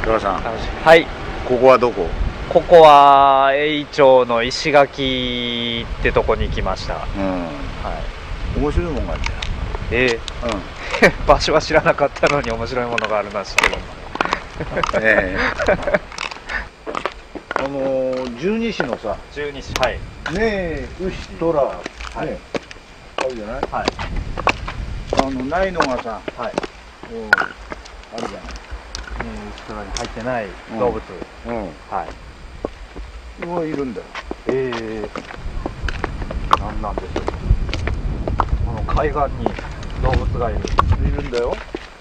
寅さん、 はい、 ここはどこ？ ここは栄町の石垣ってとこに来ました。 うん、 は面白いもんがあるんだよ。 い。場所は知らなかったのに面白いものがあるのは知ってる。 十二支のさ、 十二支、はい。 ねえ、牛、虎、 はい、 ね、あるじゃない？ はい。 ないのがさ、 はい。 あるじゃない。 牛虎に入ってない動物。はい。 もういるんだよ。 なんなんでしょう。この海岸に動物がいる。 いるんだよ。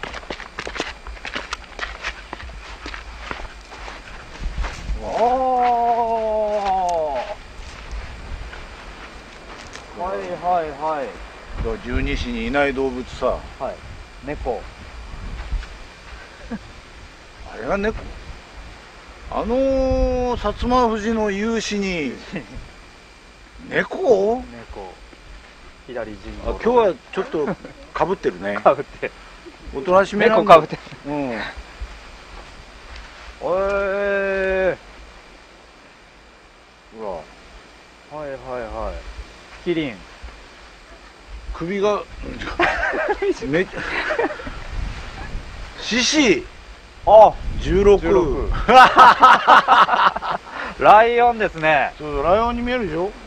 はい。 十二支にいない動物さ。 はい。猫。 あれが猫？薩摩富士の勇士に猫？ 左陣。 今日はちょっとかぶってるね。 かぶって。 おとなしめなんだ。 猫かぶって。ほら。はい。キリン。 首がめっちゃ獅子。16。 ライオンですね。 そう、ライオンに見えるでしょ。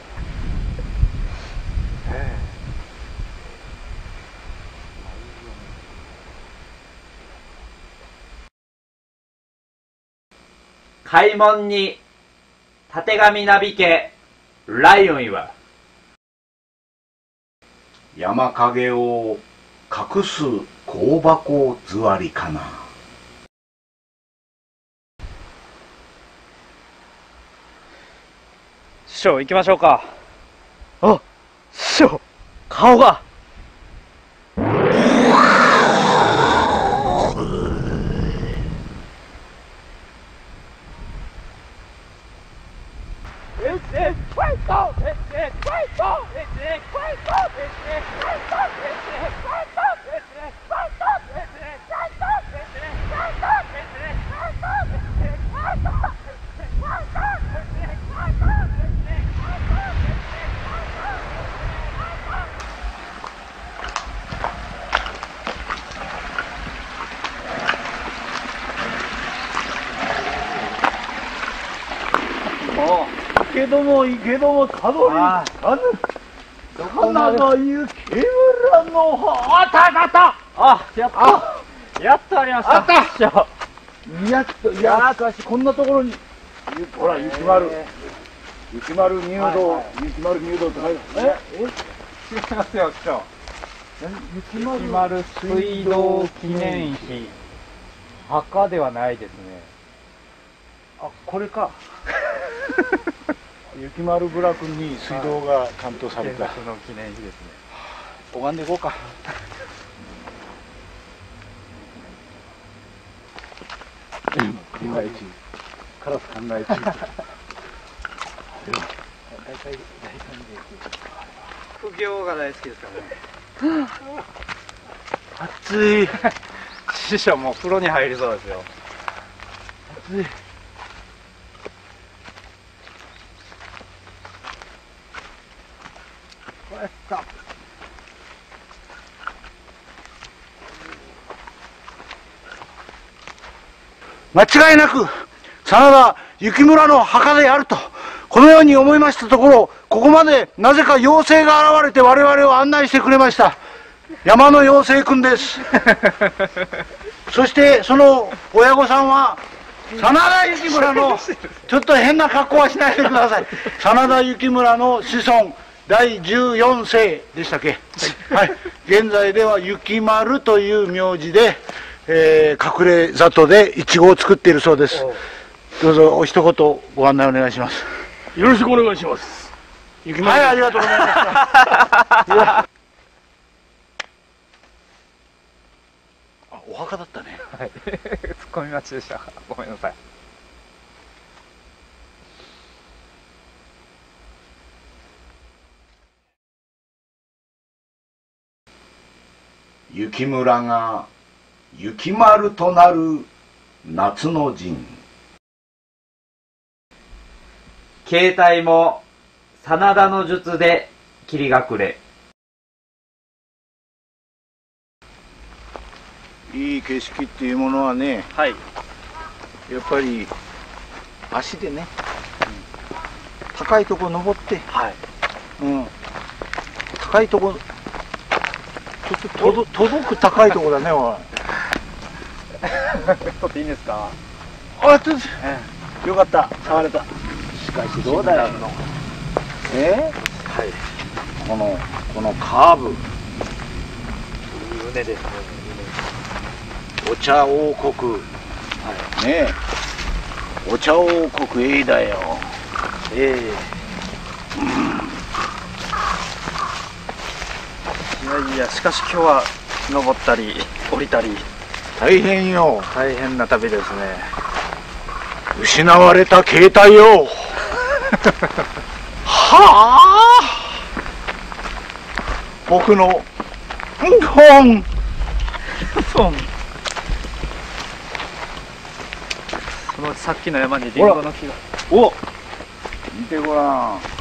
開門にたてがみなびけライオンは山影を隠す香箱座りかな。 師匠行きましょうか。師匠顔が行けどもたどり着かぬ。花が雪村の葉。あったやっとありました。 あった。 師匠やっと、いや、しかしこんなところに、ほら、雪丸入道って書いてある。 違いますよ、師匠。雪丸水道記念碑。墓ではないですね。 これか。雪丸部落に水道が担当された。 建設の記念碑ですね。 拝んでいこうか。カラス考え中。 副業が大好きですからね。 暑い。 師匠もう風呂に入りそうですよ。 暑い。間違いなく真田幸村の墓であるとこのように思いましたところ、ここまでなぜか妖精が現れて我々を案内してくれました。山の妖精くんです。そしてその親御さんは真田幸村の、ちょっと変な格好はしないでください。真田幸村の子孫第14世でしたっけ。はい、現在では幸丸という名字で、隠れ里でイチゴを作っているそうです。どうぞお一言ご案内お願いします。 よろしくお願いします。 はい、ありがとうございました。お墓だったね。 はい。突っ込み待ちでした。ごめんなさい。 幸村が幸丸となる夏の陣。 携帯も真田の術で切り隠れ。 いい景色っていうものはね、 はい。 やっぱり足でね、高いとこ登って、 はい。 高いとこ、ちょっと届く高いとこだね、おい。 撮っていいんですか？ あ、よかった、触れた。しかしどうだよ。 はい。 このカーブ、 いい畝ですね。 お茶王国、ねえ、お茶王国 A だよ。 いやいや、しかし今日は登ったり降りたり大変よ。 大変な旅ですね。 失われた携帯よ。はあ、僕の本。 そのさっきの山にリンゴの木が。 お、見てごらん。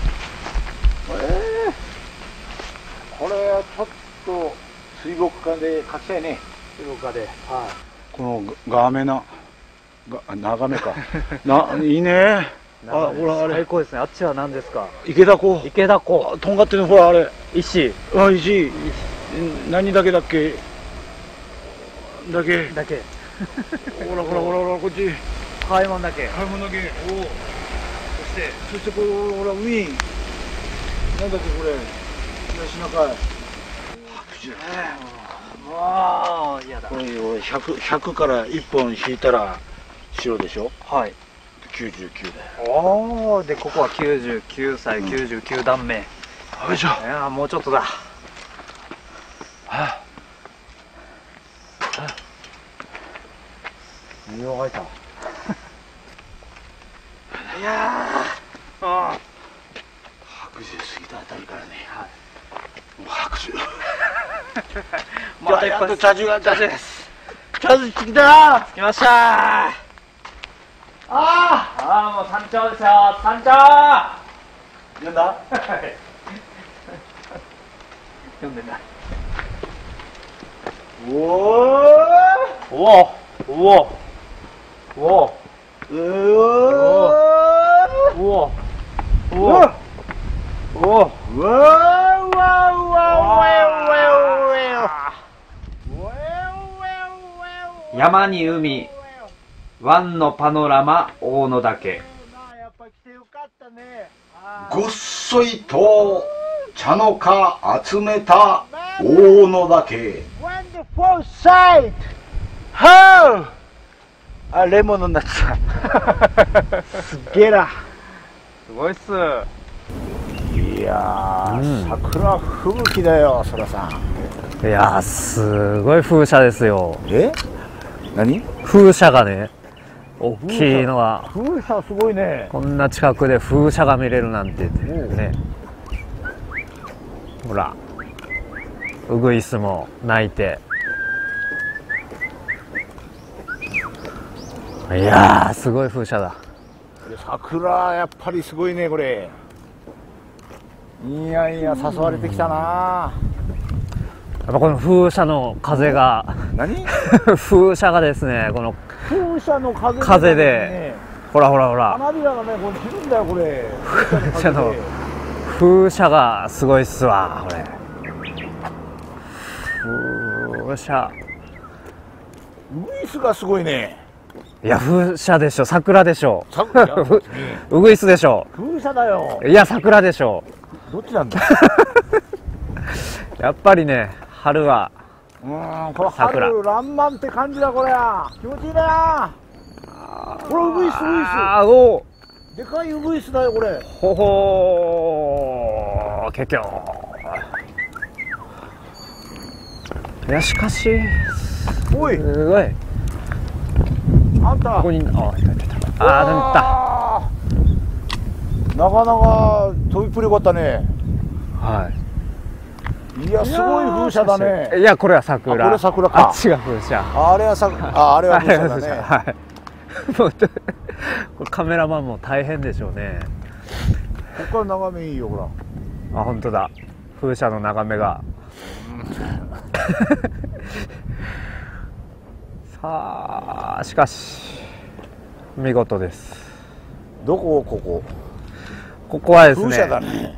これはちょっと水墨画で描きたいね。 水墨画で。はい。 このガメな、長めか。いいね。あ、ほらあれ。 最高ですね。あっちは何ですか？ 池田湖。 池田湖。 とんがってる、ほらあれ。 石。 あ、石。何だけだっけ。だけ。 だけ。 ほらほらほらほら、こっち。 買い物だけ。 買い物だけ。おお。そしてこれほら海。なんだっけこれ。東シナ海。白樹。 わあ、嫌だ。 これを100から1本引いたら白でしょ。 はい。 99だよ。 おお、でここは99歳、99段目。 よいしょ。 いやー、もうちょっとだ。 匂がいた。 いやー、あ白樹過ぎたあたりからね。もう白樹。 また一発。 チャージが、 チャージです。 チャージしてきた。 来ましたー。ああ、もう山頂ですよ、山頂。 読んだ。 読んでない。 おお。 おお、おお、おお、 うお。 おお、おお、おお。 山に海、湾のパノラマ大野岳。 ごっそいと茶の花集めた大野岳。Wonderful sight! How? あ、レモンになっちゃう。すっげえな。 すごいっす。 いやー、桜吹雪だよ、そらさん。 いやー、すごい風車ですよ。 え？何？ 風車がね、大きいのは。 風車すごいね。 こんな近くで風車が見れるなんてね。ほら、ウグイスも鳴いて。いやー、すごい風車だ。 桜やっぱりすごいね、これ。いやいや、誘われてきたな。 やっぱこの風車の風が何？ 風車がですね、この風車の風で、ほらほらほら、 花びらがね、これ散るんだよ、これ。 風車がすごいっすわ、これ。風車。 ウグイスがすごいね。 いや、風車でしょ、桜でしょ。 ウウグイスでしょ。 風車だよ。 いや、桜でしょ。 どっちなんだ。 やっぱりね、春は。 これ春爛漫って感じだ、これ。気持ちいいな。これウグイス、ウグイス。 ああ、お。 でかいウグイスだよ、これ。 ほほー、結局。いや、しかし。 おい。 すごい。 あんた。 ここに、あ、いたいたいた。あー、なかなか飛びっぷりよかったね。 はい。 いや、すごい風車だね。 いや、これは桜。 これ桜か。 あっちが風車。 あれは桜。あれは風車だね。 はい。 これカメラマンも大変でしょうね。 ここから眺めいいよ、ほら。 あ、本当だ。風車の眺めが。さあ、しかし見事です。 どこここ。 ここはですね。 風車だね。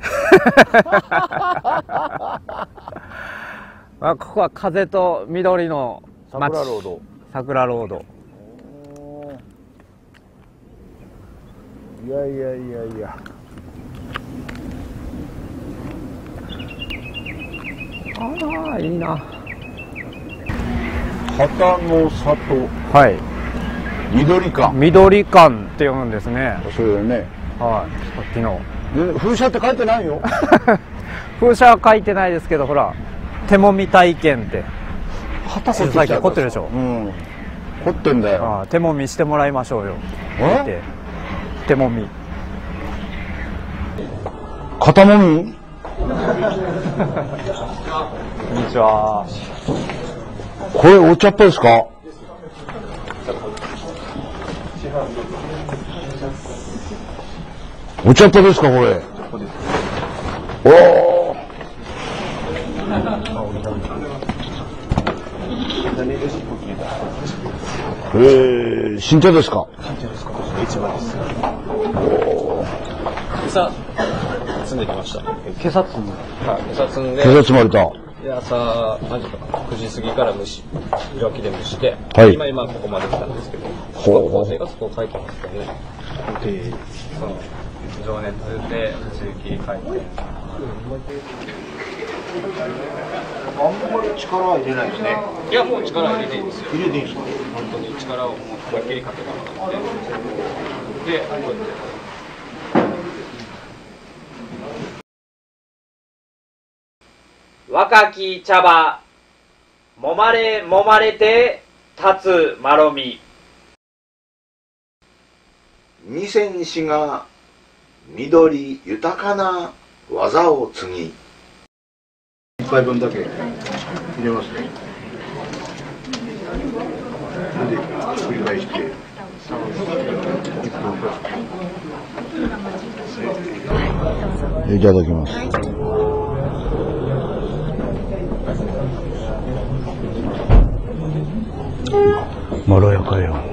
ここは風と緑の街。 桜ロード。 桜ロード。 いやいやいやいや。 ああ、いいな。 旗の里。 はい。 緑館。 緑館って読むんですね。 それだよね。 はい。さっきの。 で風車って書いてないよ。 風車は書いてないですけど、ほら、手もみ体験って。 旗最近凝ってるでしょ。 うん。凝ってんだよ。 ああ、手もみしてもらいましょうよ。 え？ 手もみ。 肩もみ？ こんにちは。 これお茶っ葉ですか？お茶っ葉ですか、これ。おお。新茶ですか？新茶ですか。市場です。 今朝積んできました。 今朝積んで。 はい、今朝積んで。 今朝積まれた。 で、朝、何時かな、9時過ぎから石垣で蒸して、 はい。 今ここまで来たんですけど、 ほう高校生がそこを書いてますからね。その、情熱で、地域回転。 あんまり力は入れないですね。 いや、もう力入れていいんですよ。 入れていいんですか？ 本当に力をもう思いっきりかけてもらって。で、こうやって。 若き茶葉、もまれもまれて立つまろみ。 二戦士が緑豊かな技を継ぎ。 一杯分だけ入れますね。で、繰り返して。いただきます。まろやかよ。